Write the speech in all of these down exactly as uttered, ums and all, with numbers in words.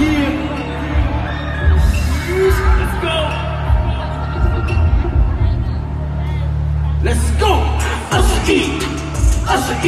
Let's go！ 二十亿，二十亿，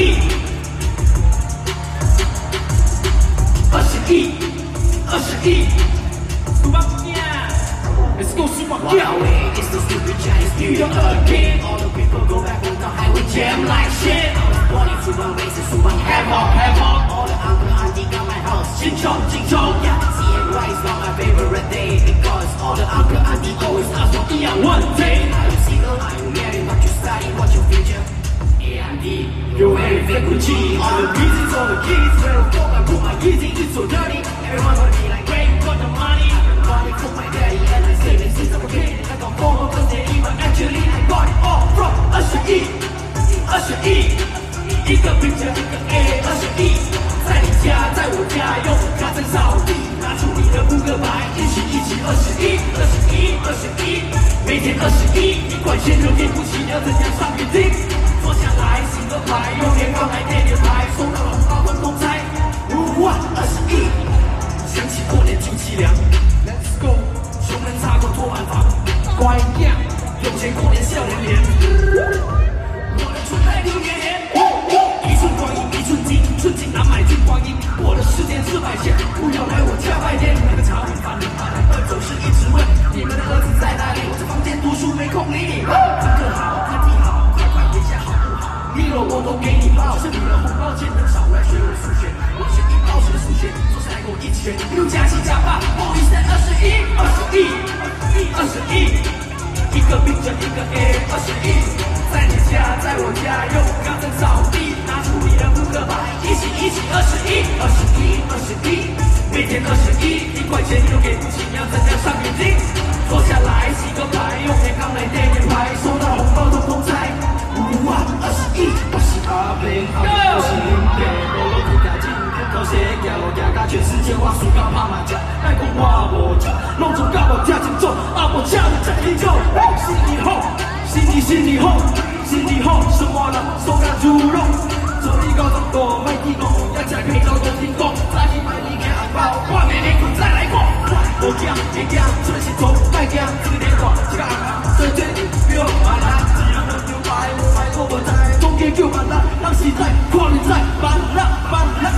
二十亿，二十亿。Let's go, Super King! Huawei is the stupid Chinese New Year again. All the people go back on the highway jam like shit. I was born into the race, Super Havoc, Havoc. All the uncle auntie got my house, Ching Chong, Ching Chong. Yeah, C N Y is not my favorite day because all the uncle auntie always ask for E on one day. Are you single? Are you married? What you study? What's your future? A M D, you're very fake Gucci. All the music, all the kids, where the fuck I put my easy, it's so dirty. Everyone wanna be like, great, got the money. Money from my daddy and I saved it since I'm a kid. I got four of us daily, but actually I got it all from 二十亿，二十亿，一个并着一个 A， 二十亿，在你家，在我家，用家政扫地，拿出你的扑克牌，一起一起二十亿，二十亿，二十亿，每天二十亿，一块钱都给不起，要怎样上月经？坐下来，醒个牌，用脸刚来贴脸牌，收到红包通通拆，哇，二十亿，想起过年进凄凉。Let's go， 穷人擦过托盘房，乖样，有钱过年笑脸脸。我的春来流年年，一寸光阴一寸金，寸金难买金光阴。我的时间是百钱，不要来我家拜年。那个茶碗饭里饭来二走是一直问，你们的儿子在哪里？我在房间读书没空理你。真的好，看地好，快快回家好不好？你了我都给你包，是你的红包钱能少，我来学我数学，我学一包学数学，坐下来给我一拳，六加七加八，不好意思，二十一，二十亿，二十亿，一个并着一个 A， 二十亿，在你家，在我家，用钢针扫地，拿出你的扑克牌，一起一起二十亿，二十亿，二十亿，每天二十亿，一块钱都给不起，要怎样上眼睛？坐下来洗个牌，用脸刚来垫点牌，收到红包通通拆。哇，二十亿！我是阿兵，阿兵我是林北，我老土家境，不靠鞋，行路行甲全世界，我输到拍麻将，爱讲我无钱，拢做甲无听清楚，阿无请你吃啤酒。新年好，新年新年好，新年好，什么人送甲猪肉？做你高中多，卖地公，要吃皮肉都听讲，再去买你嘅红包，我明年困再来过。无惊袂惊，出来是从卖惊，这个年代这个红包，最最不要麻烦。我不在，中间就完了，让时代看你在完了完了。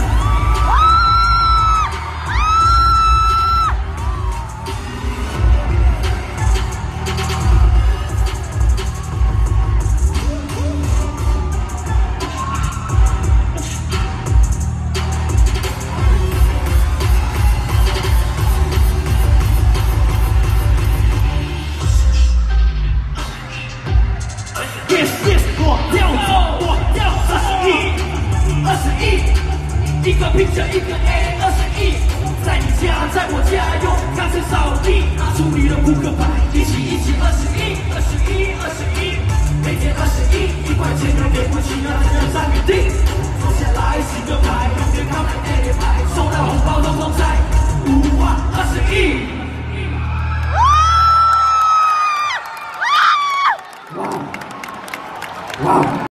一个拼着一个 A， 二十亿，在你家，在我家，用钢丝